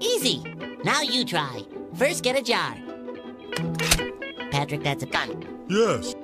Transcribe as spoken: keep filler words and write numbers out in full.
Easy. Now you try. First, get a jar. Patrick, that's a gun. Yes.